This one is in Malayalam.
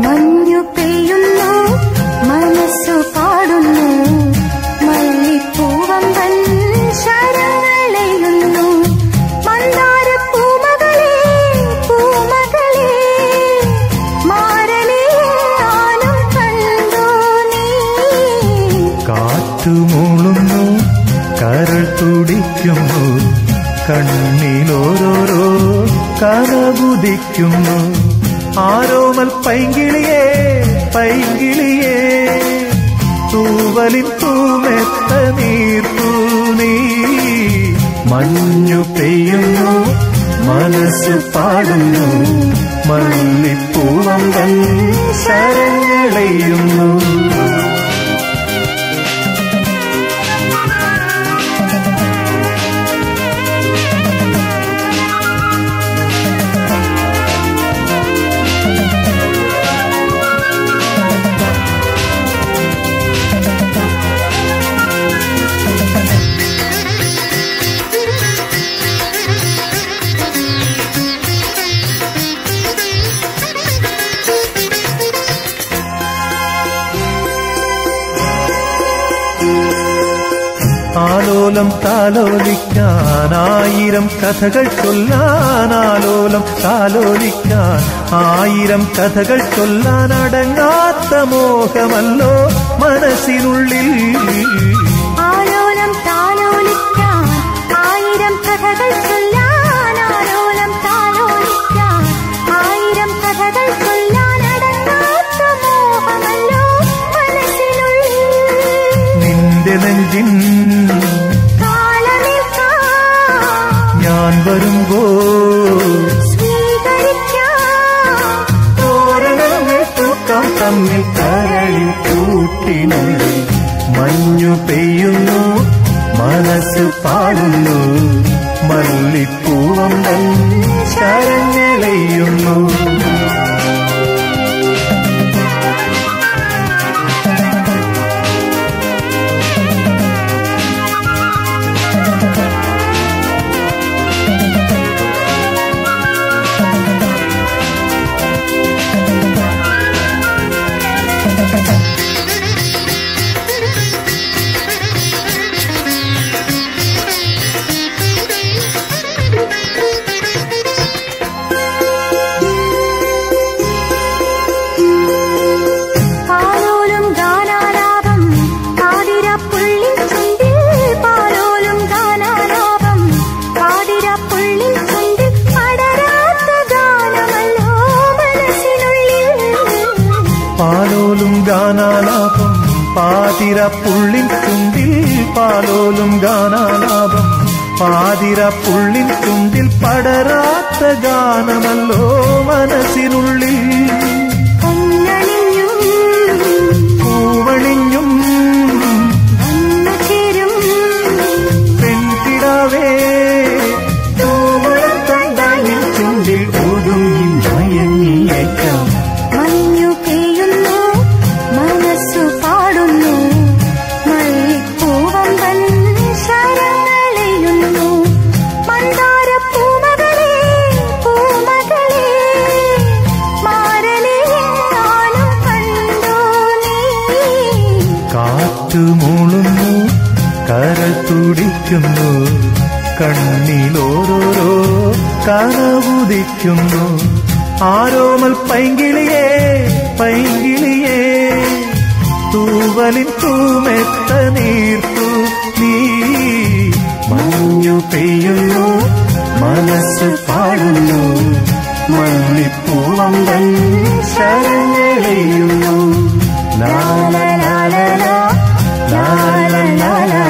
മഞ്ഞു പെയ്യുന്നു മനസ്സു പാടുന്നു മല്ലിപ്പൂവമ്പൻ ശരങ്ങളെയുന്നു മന്ദാര പൂമകളെ പൂമകളെ മാരനെയാനും കണ്ടോ നീ. കാറ്റുമൂളുന്നു കരൾ തുടിക്കുന്നു കണ്ണിലോരോരോ കനകുതിക്കുന്നു ആരോമൽ പൈങ്കിളിയേ പൈങ്കിളിയേ തൂവലിൻ പൂമെത്ത നീർപ്പൂ നീ. മഞ്ഞു പെയ്യുന്നു മനസ്സു പാടുന്നു മല്ലിപ്പൂവമ്പൻ ശരങ്ങളെയുന്നു. ആലോലം താലോലിക്കാൻ ആയിരം കഥകൾ ചൊല്ലാൻ ആലോലം താലോലിക്കാൻ ആയിരം കഥകൾ ചൊല്ലാൻ അടങ്ങാത്ത മോഹമല്ലോ മനസ്സിനുള്ളിൽ. ആലോലം താലോലിക്കാൻ ആയിരം കഥകൾ ചൊല്ലാൻ ആലോലം താലോലിക്കാൻ ആയിരം കഥകൾ ചൊല്ലാൻ അടങ്ങാത്ത മോഹമല്ലോ മനസ്സിനുള്ളിൽ. നിന്റെ നെഞ്ചിൻ ഞാൻ വരുമ്പോൾ തോരണങ്ങൾ തൂക്കം തമ്മിൽ കരളിൽ കൂട്ടിനുള്ളിൽ. മഞ്ഞു പെയ്യുന്നു മനസ്സ് പാടുന്നു മല്ലിപ്പൂവമ്പൻ ശരങ്ങളെയുന്നു. പാലോലും ഗാനാലാപം പാതിരപ്പുള്ളിൻ ചുണ്ടിൽ പാലോലും ഗാനാലാപം പാതിരപ്പുള്ളിൻ ചുണ്ടിൽ പടരാത്ത ഗാനമല്ലോ മനസ്സിനുള്ളിൽ. പൂവണിഞ്ഞും പെൺകിടാവേ തൂവളത്തണ്ടാനിൻ ചുണ്ടിൽ ഒതുങ്ങി മയങ്ങിയേക്കാം. മഞ്ഞു പെയ്യുന്നു മനസ്സു പാടുന്നു മല്ലിപ്പൂവമ്പൻ ശരങ്ങളെയുന്നു മന്ദാര പൂമകളെ പൂമകളെ മാരനെയാനും കണ്ടോ നീ. കാറ്റുമൂളുന്നു കരൾ തുടിക്കുന്നു കണ്ണിലോരോരോ കനവുദിക്കുന്നു ആരോമൽ പൈങ്കിളിയേ പൈങ്കിളിയേ തൂവലിൻ പൂമെത്ത നീർപ്പൂ നീ. മഞ്ഞു പെയ്യുന്നു മനസ്സ് പാടുന്നു മല്ലിപ്പൂവമ്പൻ ശരങ്ങളെയുന്നു. ലാ ലാ ലാ ലാ ലാ ലാ ലാ ലാ.